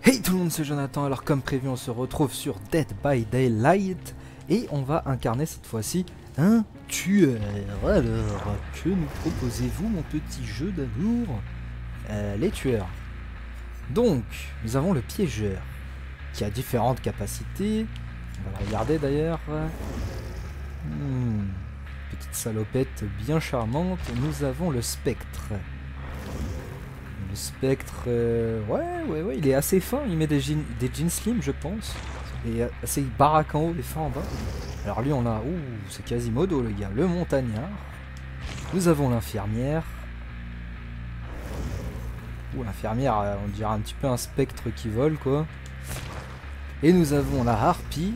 Hey tout le monde, c'est Jonathan. Alors comme prévu, on se retrouve sur Dead by Daylight et on va incarner cette fois-ci un tueur. Alors, que nous proposez-vous, mon petit jeu d'amour? Les tueurs. Donc, nous avons le piégeur qui a différentes capacités. On va le regarder d'ailleurs. Petite salopette bien charmante. Nous avons le spectre. Le spectre, ouais, il est assez fin, il met des jeans slim, je pense. Et assez baraque en haut et fin en bas. Alors lui, on a, c'est Quasimodo, le gars, le montagnard. Nous avons l'infirmière. L'infirmière, on dirait un petit peu un spectre qui vole, quoi. Et nous avons la harpie.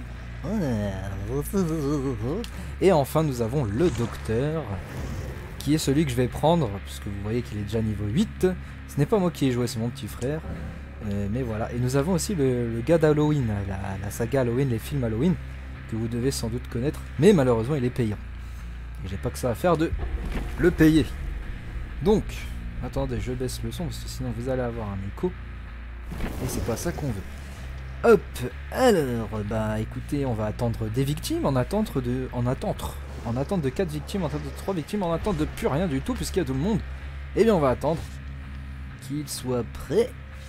Et enfin, nous avons le docteur, qui est celui que je vais prendre, puisque vous voyez qu'il est déjà niveau 8. Ce n'est pas moi qui ai joué, c'est mon petit frère. Mais voilà. Et nous avons aussi le gars d'Halloween, la saga Halloween, les films Halloween, que vous devez sans doute connaître. Mais malheureusement, il est payant. Et j'ai pas que ça à faire de le payer. Donc, attendez, je baisse le son, parce que sinon vous allez avoir un écho. Et c'est pas ça qu'on veut. Hop, alors, bah écoutez, on va attendre des victimes, en attente de 4 victimes, en attente de 3 victimes, en attente de plus rien du tout, puisqu'il y a tout le monde. Et bien on va attendre qu'il soit prêt.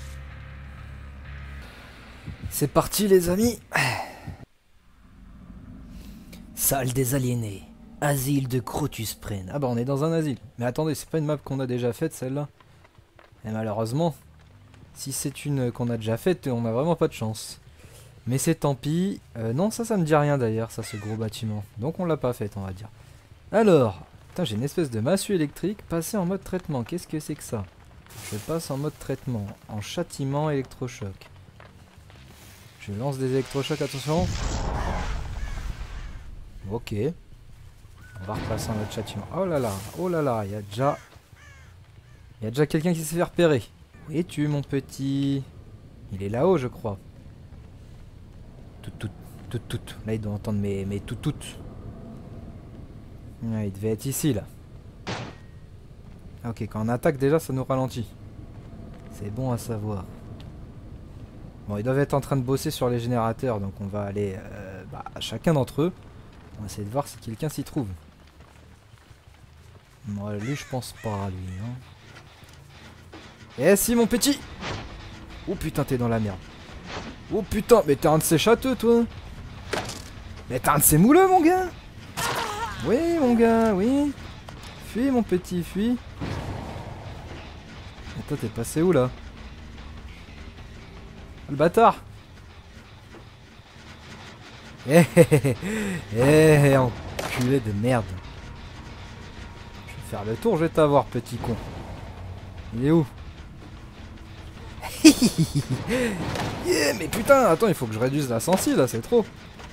C'est parti les amis. Salle des aliénés, asile de Crotus Prenne. Ah bah on est dans un asile. Mais attendez, c'est pas une map qu'on a déjà faite celle-là. Et malheureusement, si c'est une qu'on a déjà faite, on a vraiment pas de chance. Mais c'est tant pis. Non, ça me dit rien d'ailleurs, ça, ce gros bâtiment. Donc on l'a pas faite, on va dire. Alors, putain, j'ai une espèce de massue électrique. Passer en mode traitement, qu'est-ce que c'est que ça? Je passe en mode traitement, en châtiment électrochoc. Je lance des électrochocs, attention. Ok. On va repasser en mode châtiment. Oh là là, il y a déjà quelqu'un qui s'est fait repérer. Où es-tu, mon petit? Il est là-haut, je crois. Tout. Là, il doit entendre mes toutes. Ouais, il devait être ici, là. Ok, quand on attaque, déjà, ça nous ralentit. C'est bon à savoir. Bon, ils doivent être en train de bosser sur les générateurs, donc on va aller à chacun d'entre eux. On va essayer de voir si quelqu'un s'y trouve. Bon, lui, je pense pas à lui. Hein. Eh si, mon petit! Oh putain, t'es dans la merde. Oh putain, mais t'es un de ces châteux, toi! Mais t'es un de ces mouleux, mon gars! Oui, mon gars, oui! Fuis, mon petit, fuis! Et toi, t'es passé où, là? Le bâtard! Enculé de merde! Je vais faire le tour, je vais t'avoir, petit con. Il est où? Yeah, mais putain, attends, il faut que je réduise la sensi là, c'est trop.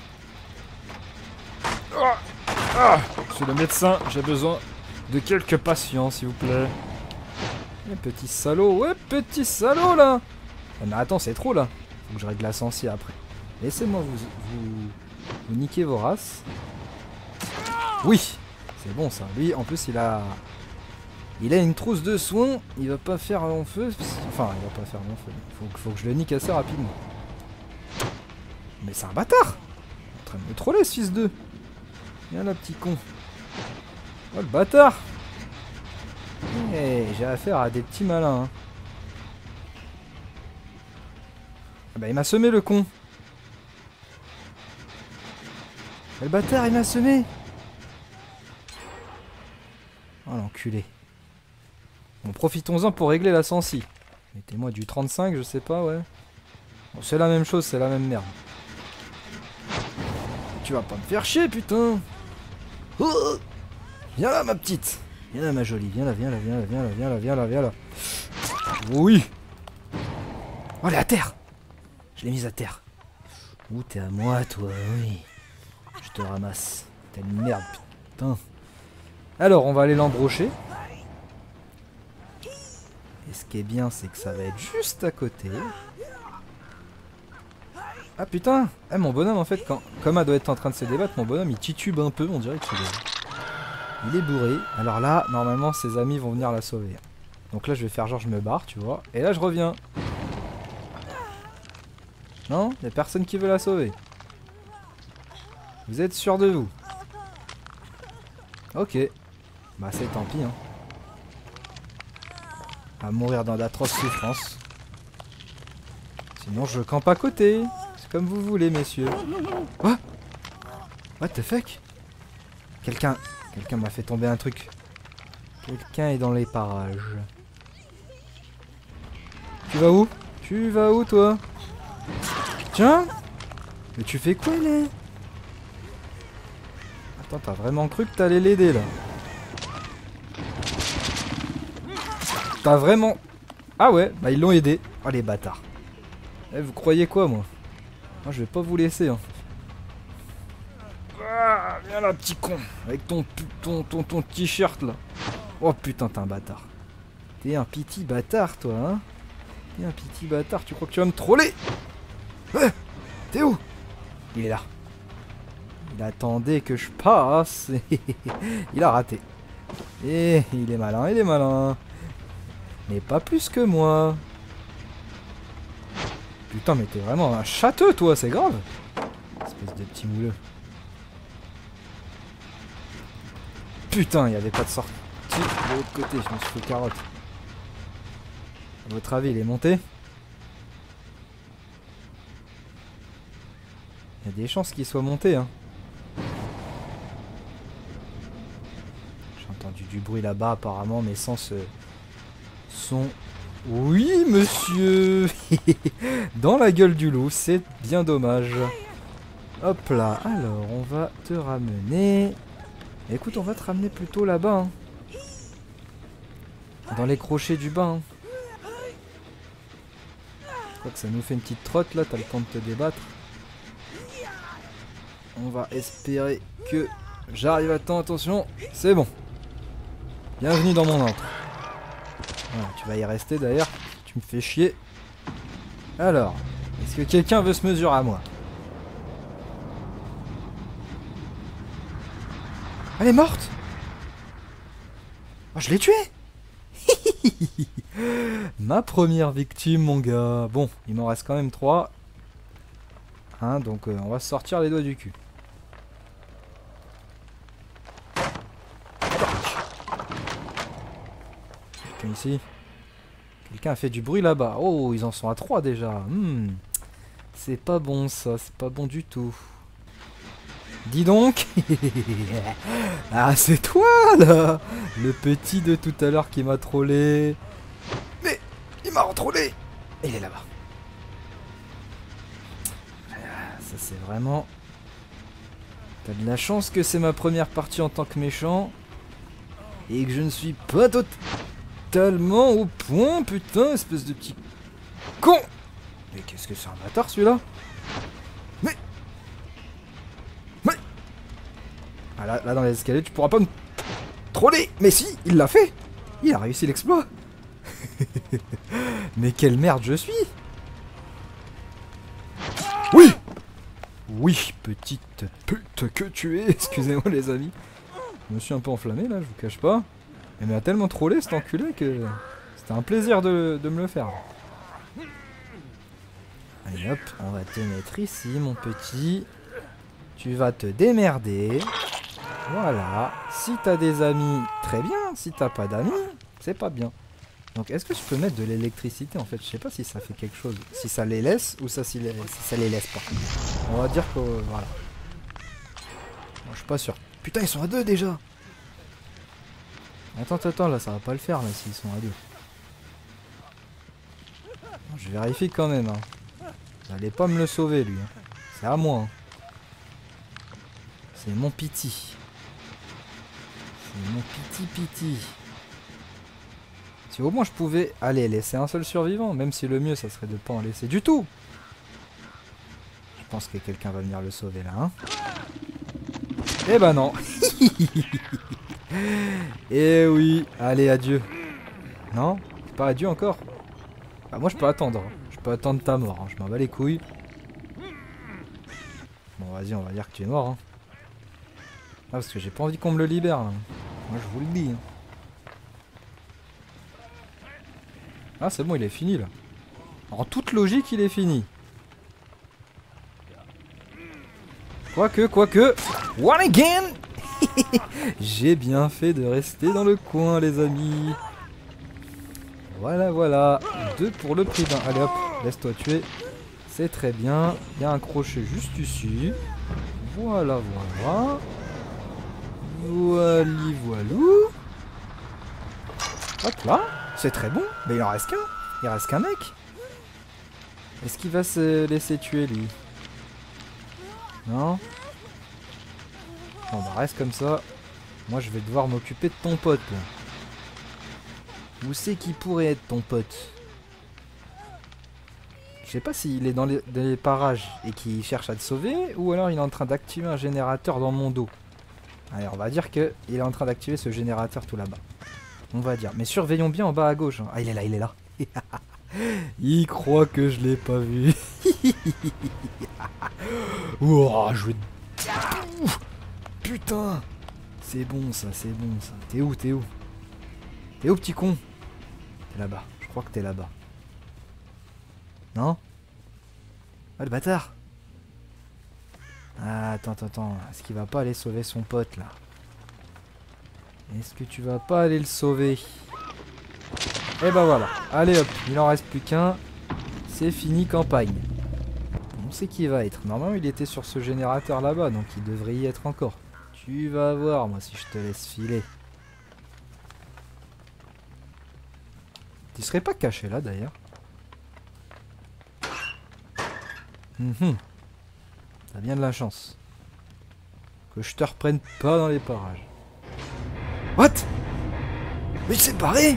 Je suis le médecin, j'ai besoin de quelques patients, s'il vous plaît. Petit salaud, ouais, petit salaud là. Ah, mais attends, c'est trop là. Faut que je règle la sensi après. Laissez-moi vous niquer vos races. Oui, c'est bon ça. Lui, en plus, il a une trousse de soins, il va pas faire long feu. Enfin, il va pas faire long feu. Faut que je le nique assez rapidement. Mais c'est un bâtard! Il est en train de me troller ce fils de. Viens là, petit con. Oh le bâtard! Hey, j'ai affaire à des petits malins. Hein. Ah bah il m'a semé le con. Le bâtard il m'a semé. Oh l'enculé. Bon, profitons-en pour régler la sensi. Mettez-moi du 35, je sais pas, ouais. Bon, c'est la même chose, c'est la même merde. Tu vas pas me faire chier, putain. Oh, viens là, ma petite. Viens là, ma jolie. Viens là. Oui. Oh, elle est à terre. Je l'ai mise à terre. Ouh, t'es à moi, toi, oui. Je te ramasse. T'es une merde, putain. Alors, on va aller l'embrocher. Et ce qui est bien, c'est que ça va être juste à côté. Ah putain! Mon bonhomme, en fait, comme elle doit être en train de se débattre, mon bonhomme, il titube un peu, on dirait qu'il est bourré. Alors là, normalement, ses amis vont venir la sauver. Donc là, je vais faire genre, je me barre, tu vois. Et là, je reviens. Non? Y'a personne qui veut la sauver. Vous êtes sûr de vous? Ok. Bah c'est tant pis hein. À mourir dans d'atroces souffrances. Sinon je campe à côté. C'est comme vous voulez messieurs. What? What the fuck? Quelqu'un m'a fait tomber un truc. Quelqu'un est dans les parages. Tu vas où? Tu vas où toi? Tiens! Mais tu fais quoi là? Attends, t'as vraiment cru que t'allais l'aider là? T'as vraiment... Ah ouais, bah ils l'ont aidé. Oh les bâtards. Eh, vous croyez quoi moi? Moi je vais pas vous laisser hein. Ah, viens là petit con. Avec ton t-shirt là. Oh putain t'es un bâtard. T'es un petit bâtard toi hein. T'es un petit bâtard, tu crois que tu vas me troller? Ouais. T'es où? Il est là. Il attendait que je passe. Il a raté. Et il est malin, il est malin. Mais pas plus que moi. Putain, mais t'es vraiment un châteux, toi, c'est grave. Espèce de petit mouleux. Putain, il n'y avait pas de sortie de l'autre côté, je me suis fait carotte. À votre avis, il est monté? Il y a des chances qu'il soit monté, hein. J'ai entendu du bruit là-bas, apparemment, mes sens sont... Oui, monsieur. Dans la gueule du loup, c'est bien dommage. Hop là, alors, on va te ramener... Écoute, on va te ramener plutôt là-bas, hein. Dans les crochets du bain. Hein. Je crois que ça nous fait une petite trotte, là, t'as le temps de te débattre. On va espérer que j'arrive à temps, attention, c'est bon. Bienvenue dans mon antre. Voilà, tu vas y rester d'ailleurs, tu me fais chier. Alors, est-ce que quelqu'un veut se mesurer à moi? Elle est morte? Oh, je l'ai tuée. Ma première victime, mon gars. Bon, il m'en reste quand même 3. Hein, donc on va se sortir les doigts du cul. Quelqu'un ici? Quelqu'un a fait du bruit là-bas. Oh, ils en sont à 3 déjà. C'est pas bon ça, c'est pas bon du tout. Dis donc. Ah, c'est toi là, le petit de tout à l'heure qui m'a trollé. Mais il m'a retrollé. Il est là-bas. Ça c'est vraiment... T'as de la chance que c'est ma première partie en tant que méchant. Et que je ne suis pas totalement au point, putain, espèce de petit con. Mais qu'est-ce que c'est un bâtard celui-là? Ah, là dans les escaliers tu pourras pas me troller. Mais si, il l'a fait. Il a réussi l'exploit. Mais quelle merde je suis. Oui. Oui, petite pute que tu es. Excusez-moi les amis. Je me suis un peu enflammé là, je vous cache pas. Mais il m'a tellement trollé cet enculé que c'était un plaisir de me le faire. Allez hop, on va te mettre ici mon petit. Tu vas te démerder. Voilà. Si t'as des amis, très bien. Si t'as pas d'amis, c'est pas bien. Donc est-ce que je peux mettre de l'électricité en fait? Je sais pas si ça fait quelque chose. Si ça les laisse ou si ça les laisse pas. On va dire que voilà. Bon, je suis pas sûr. Putain, ils sont à 2 déjà. Attends, là ça va pas le faire là s'ils sont à 2. Bon, je vérifie quand même. Hein. Vous allez pas me le sauver lui. Hein. C'est à moi. Hein. C'est mon piti. C'est mon piti. Si au moins je pouvais aller laisser un seul survivant, même si le mieux ça serait de pas en laisser du tout. Je pense que quelqu'un va venir le sauver là. Hein. Eh ben non. Eh oui, allez adieu. Non, c'est pas adieu encore. Bah moi je peux attendre. Hein. Je peux attendre ta mort. Hein. Je m'en bats les couilles. Bon vas-y, on va dire que tu es mort. Hein. Ah, parce que j'ai pas envie qu'on me le libère là. Moi je vous le dis. Hein. Ah c'est bon, il est fini là. En toute logique il est fini. Quoique. One again. J'ai bien fait de rester dans le coin, les amis. Voilà. 2 pour le prix d'un. Allez hop, laisse-toi tuer. C'est très bien. Il y a un crochet juste ici. Voilà. Voilou. Hop là. C'est très bon. Mais il en reste qu'un. Il reste qu'un mec. Est-ce qu'il va se laisser tuer, lui? Non? Bon, bah reste comme ça. Moi, je vais devoir m'occuper de ton pote, là. Où c'est qui pourrait être ton pote? Je sais pas s'il est dans les parages et qu'il cherche à te sauver, ou alors il est en train d'activer un générateur dans mon dos. Allez, on va dire qu'il est en train d'activer ce générateur tout là-bas. On va dire. Mais surveillons bien en bas à gauche. Hein. Ah, il est là. Il croit que je l'ai pas vu. Oh, je vais... Putain. C'est bon ça. T'es où? T'es où, petit con? T'es là-bas. Je crois que t'es là-bas. Non? Ah, le bâtard. Ah, attends. Est-ce qu'il va pas aller sauver son pote, là? Est-ce que tu vas pas aller le sauver? Et bah voilà. Allez hop, il en reste plus qu'un. C'est fini, campagne. On sait qui va être. Normalement, il était sur ce générateur là-bas, donc il devrait y être encore. Tu vas voir, moi, si je te laisse filer. Tu serais pas caché là, d'ailleurs? T'as bien de la chance. Que je te reprenne pas dans les parages. What? Mais il s'est barré!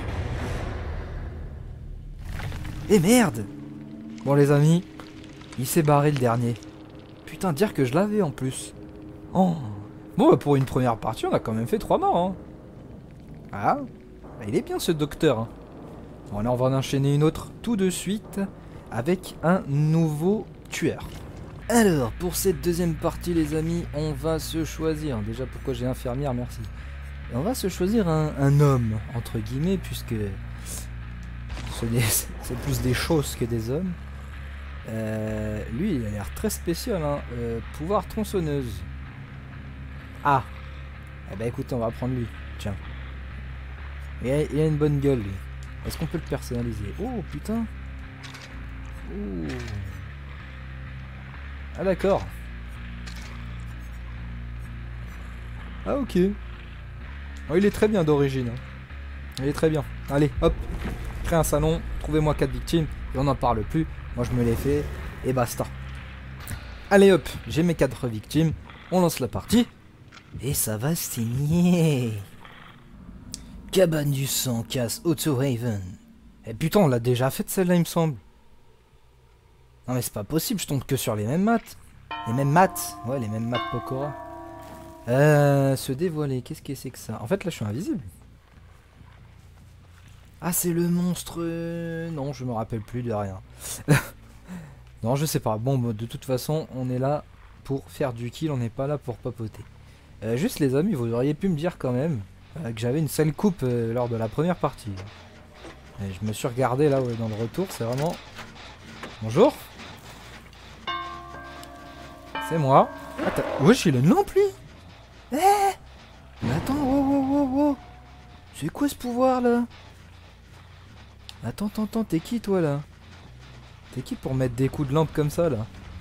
Eh merde! Bon les amis, il s'est barré le dernier. Putain, dire que je l'avais en plus. Oh. Bon bah pour une première partie, on a quand même fait 3 morts. Hein. Ah, bah, il est bien ce docteur. Hein. Bon là on va en enchaîner une autre tout de suite avec un nouveau tueur. Alors, pour cette deuxième partie les amis, on va se choisir. Déjà pourquoi j'ai infirmière, merci. Et on va se choisir un homme, entre guillemets, puisque c'est plus des choses que des hommes. Lui, il a l'air très spécial, hein. Pouvoir tronçonneuse. Ah. Eh ben écoutez, on va prendre lui. Tiens. Il a une bonne gueule, lui. Est-ce qu'on peut le personnaliser? Oh, putain. Ouh. Ah d'accord. Ah ok. Oh, il est très bien d'origine. Hein. Il est très bien. Allez, hop. Crée un salon, trouvez-moi 4 victimes, et on n'en parle plus. Moi je me l'ai fait, et basta. Allez hop, j'ai mes 4 victimes, on lance la partie. Et ça va signer. Cabane du sang, casse, Auto Haven. Eh putain, on l'a déjà faite celle-là, il me semble. Non mais c'est pas possible, je tombe que sur les mêmes maths. Les mêmes maths? Ouais, les mêmes maths Pokora. Se dévoiler, qu'est-ce que c'est que ça? En fait là je suis invisible. Ah c'est le monstre... Non, je me rappelle plus de rien. Non, je sais pas. Bon, de toute façon, on est là pour faire du kill, on n'est pas là pour papoter. Juste les amis, vous auriez pu me dire quand même que j'avais une sale coupe lors de la première partie. Et je me suis regardé là dans le retour, c'est vraiment... Bonjour. C'est moi. Attends, wesh, il a une lampe lui. Mais attends, wow. C'est quoi ce pouvoir là? Attends, t'es qui toi là? T'es qui pour mettre des coups de lampe comme ça là?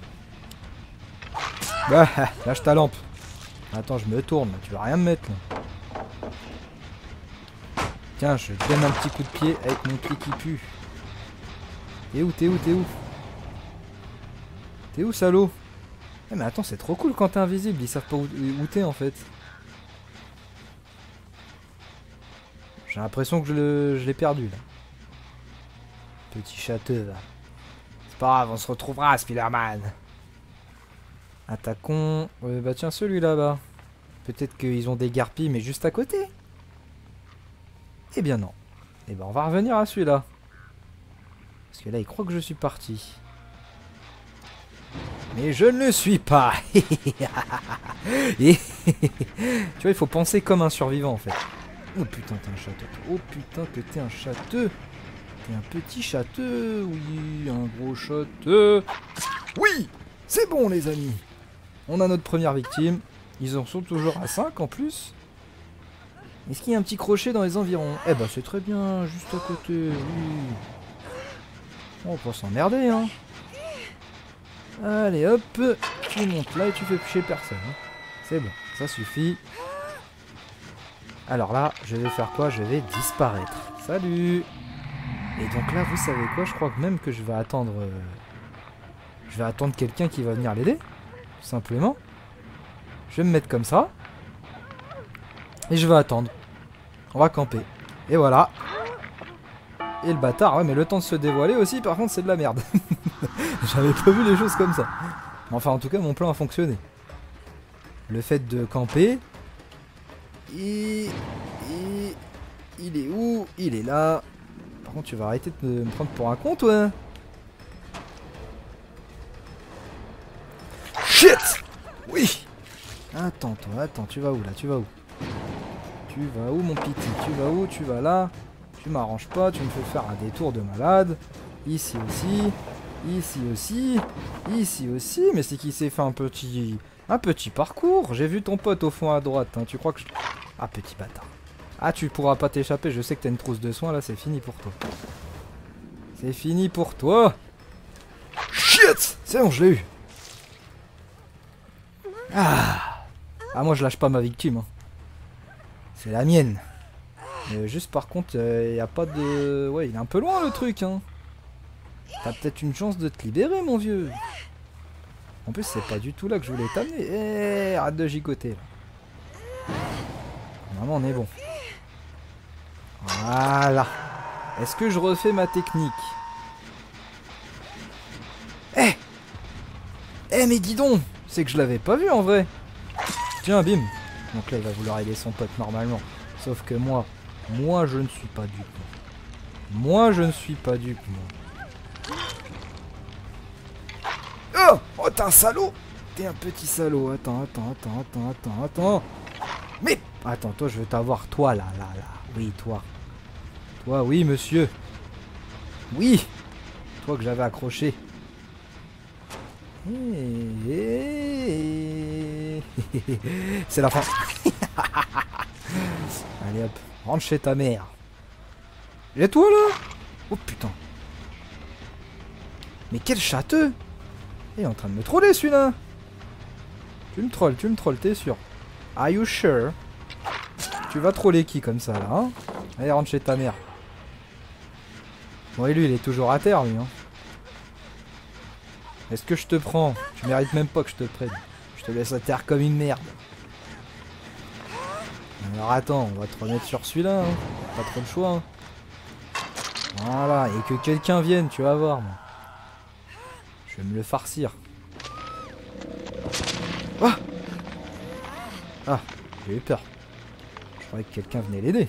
Bah, lâche ta lampe. Attends, je me tourne, tu vas rien me mettre là. Tiens, je te donne un petit coup de pied avec mon pied qui pue. T'es où? T'es où, salaud? Eh mais attends, c'est trop cool quand t'es invisible, ils savent pas où t'es en fait. J'ai l'impression que je l'ai perdu là. Petit château là. C'est pas grave, on se retrouvera, Spider-Man. Attaquons. Bah tiens, celui là-bas. Peut-être qu'ils ont des garpilles, mais juste à côté. Eh bien non. Eh ben on va revenir à celui-là. Parce que là, il croit que je suis parti. Mais je ne le suis pas. Tu vois, il faut penser comme un survivant en fait. Oh putain, t'es un château. Oh putain, que t'es un château. T'es un petit château. Oui, un gros château. Oui, c'est bon les amis. On a notre première victime. Ils en sont toujours à 5 en plus. Est-ce qu'il y a un petit crochet dans les environs? Eh bah c'est très bien, juste à côté, oui. On va s'emmerder, hein. Allez hop, tu montes là et tu fais chez personne. Hein. C'est bon, ça suffit. Alors là, je vais faire quoi? Je vais disparaître. Salut! Et donc là, vous savez quoi? Je crois que même que je vais attendre... je vais attendre quelqu'un qui va venir l'aider. Tout simplement. Je vais me mettre comme ça. Et je vais attendre. On va camper. Et voilà. Et le bâtard, ouais, mais le temps de se dévoiler aussi, par contre, c'est de la merde. J'avais pas vu les choses comme ça. Enfin, en tout cas, mon plan a fonctionné. Le fait de camper... il est où? Il est là. Par contre, tu vas arrêter de me prendre pour un con, toi. Shit! Oui! Attends, toi, attends, tu vas où, là? Tu vas où? Tu vas où, mon piti? Tu vas où? Tu vas là? Tu m'arranges pas, tu me fais faire un détour de malade. Ici aussi. Ici aussi. Ici aussi. Mais c'est qui s'est fait un petit parcours. J'ai vu ton pote au fond à droite. Hein. Tu crois que je... Ah, petit bâtard. Ah, tu pourras pas t'échapper. Je sais que t'as une trousse de soins. Là, c'est fini pour toi. C'est fini pour toi. Shit! C'est bon, je l'ai eu. Ah, moi, je lâche pas ma victime. Hein. C'est la mienne. Juste par contre, il a pas de... Ouais, il est un peu loin le truc, hein. T'as peut-être une chance de te libérer, mon vieux. En plus, c'est pas du tout là que je voulais t'amener. Eh, arrête de gigoter. Là. Vraiment, on est bon. Voilà. Est-ce que je refais ma technique? Mais dis donc, c'est que je l'avais pas vu en vrai. Tiens, bim. Donc là, il va vouloir aider son pote normalement. Sauf que moi, je ne suis pas dupe. Moi, je ne suis pas dupe, moi. Oh, t'es un salaud! T'es un petit salaud. Attends. Mais... Attends, toi, je veux t'avoir. Toi, là. Oui, toi. Toi, oui, monsieur. Oui! Toi que j'avais accroché. C'est la fin. Allez hop, rentre chez ta mère. Et toi là? Oh putain. Mais quel châteux! Il est en train de me troller celui-là. Tu me trolles, t'es sûr? Are you sure? Tu vas troller qui comme ça là, hein? Allez, rentre chez ta mère. Bon, et lui, il est toujours à terre, lui, hein. Est-ce que je te prends? Tu mérites même pas que je te prenne. Je te laisse à terre comme une merde. Alors attends, on va te remettre sur celui-là, hein. Pas trop le choix, hein. Voilà, et que quelqu'un vienne, tu vas voir, moi. Je vais me le farcir. Ah, j'ai eu peur. Je croyais que quelqu'un venait l'aider.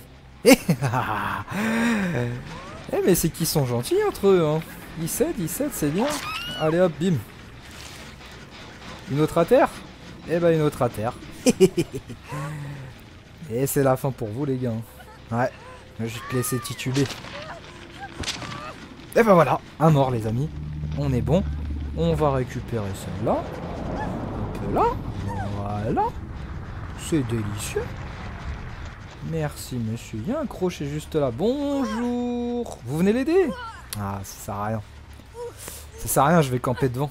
Mais c'est qu'ils sont gentils entre eux, hein. Ils s'aident, c'est bien. Allez hop, bim. Une autre à terre? Eh ben une autre à terre. Et c'est la fin pour vous les gars. Ouais, je vais te laisser tituber. Et ben voilà, un mort les amis. On est bon. On va récupérer celle-là. Un peu là. Voilà. C'est délicieux. Merci monsieur. Il y a un crochet juste là. Bonjour. Vous venez l'aider? Ah, ça sert à rien. Ça sert à rien, je vais camper devant.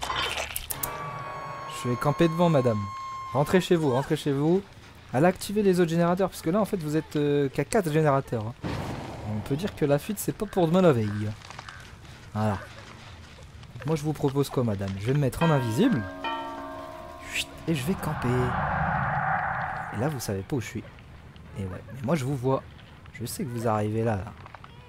Je vais camper devant, madame. Rentrez chez vous, rentrez chez vous. Allez activer les autres générateurs, parce que là, en fait, vous êtes qu'à 4 générateurs. Hein. On peut dire que la fuite, c'est pas pour demain la veille. Voilà. Moi, je vous propose quoi, madame? Je vais me mettre en invisible. Et je vais camper. Et là, vous savez pas où je suis. Et ouais, mais moi, je vous vois. Je sais que vous arrivez là, là.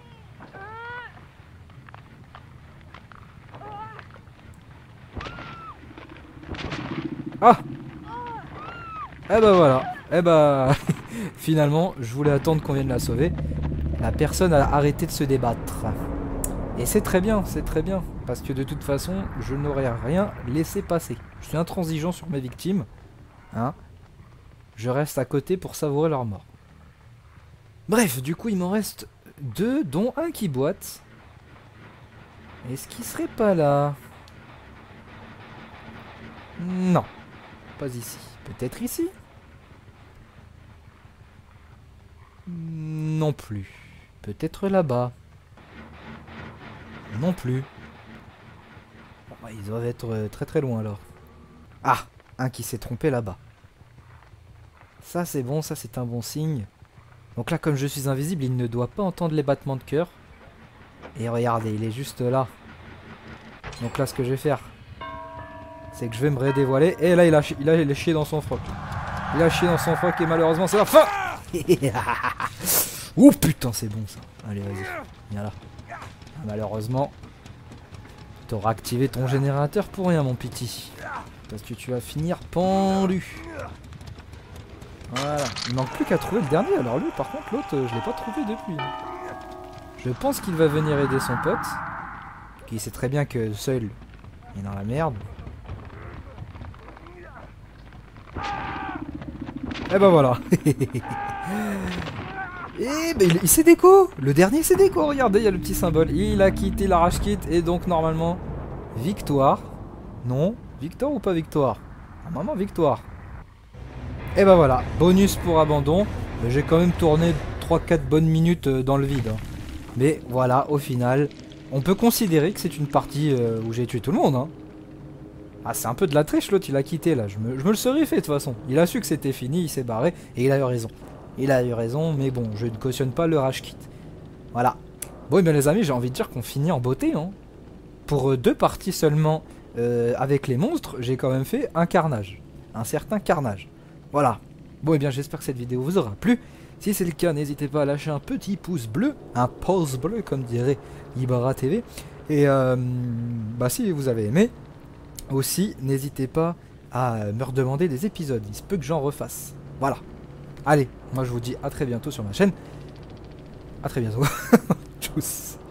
Ah! Eh ben voilà. Eh ben... Finalement, je voulais attendre qu'on vienne la sauver. La personne a arrêté de se débattre. Et c'est très bien, parce que de toute façon, je n'aurais rien laissé passer. Je suis intransigeant sur mes victimes. Hein? Je reste à côté pour savourer leur mort. Bref, du coup, il m'en reste 2, dont un qui boite. Est-ce qu'il serait pas là? Non. Pas ici. Peut-être ici? Non plus. Peut-être là-bas. Non plus. Bon, bah, ils doivent être très très loin alors. Ah! Un qui s'est trompé là-bas. Ça c'est bon, ça c'est un bon signe. Donc là, comme je suis invisible, il ne doit pas entendre les battements de cœur. Et regardez, il est juste là. Donc là, ce que je vais faire, c'est que je vais me redévoiler. Et là, il a chié dans son froc. Il a chié dans son froc et malheureusement, c'est la fin. Oh putain, c'est bon ça. Allez, vas-y. Viens là. Ah, malheureusement, t'auras activé ton générateur pour rien, mon petit. Parce que tu vas finir pendu. Voilà. Il manque plus qu'à trouver le dernier. Alors lui, par contre, l'autre, je l'ai pas trouvé depuis. Je pense qu'il va venir aider son pote. Qui sait très bien que seul, il est dans la merde. Et ben voilà. Et ben il s'est déco. Le dernier s'est déco. Regardez, il y a le petit symbole. Il a quitté la rage kit. Et donc normalement, victoire. Non, victoire ou pas victoire? Normalement victoire. Et ben voilà, bonus pour abandon. J'ai quand même tourné 3-4 bonnes minutes dans le vide. Mais voilà, au final, on peut considérer que c'est une partie où j'ai tué tout le monde. Ah, c'est un peu de la triche, l'autre il a quitté là. Je me le serais fait de toute façon. Il a su que c'était fini, il s'est barré et il a eu raison. Il a eu raison, mais bon, je ne cautionne pas le rage kit. Voilà. Bon, et bien les amis, j'ai envie de dire qu'on finit en beauté. Pour 2 parties seulement avec les monstres, j'ai quand même fait un carnage. Un certain carnage. Voilà. Bon, et bien j'espère que cette vidéo vous aura plu. Si c'est le cas, n'hésitez pas à lâcher un petit pouce bleu, un pouce bleu comme dirait Ibara TV. Et bah si vous avez aimé, aussi n'hésitez pas à me redemander des épisodes. Il se peut que j'en refasse. Voilà. Allez, moi je vous dis à très bientôt sur ma chaîne. À très bientôt. Tchuss.